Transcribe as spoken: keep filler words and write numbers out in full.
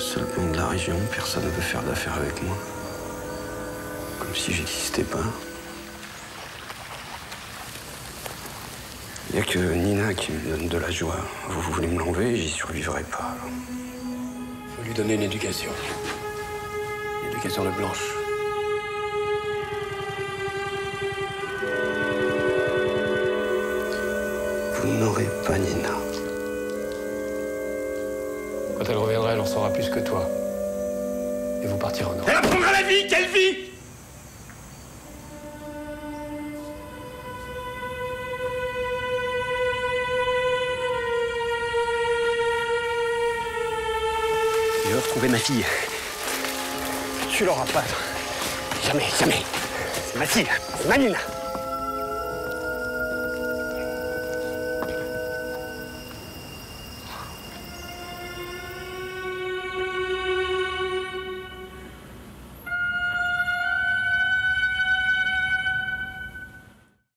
Seul blond de la région, personne ne veut faire d'affaires avec moi. Comme si j'existais pas. Il n'y a que Nina qui me donne de la joie. Vous, vous voulez me l'enlever, j'y survivrai pas. Faut lui donner une éducation. Une éducation de blanche. Vous n'aurez pas Nina. Quand elle reviendra, elle en saura plus que toi. Et vous partirez en Europe. Elle apprendra la vie, quelle vie! Je veux retrouver ma fille. Tu l'auras pas. Jamais, jamais. C'est ma fille, c'est ma Nina.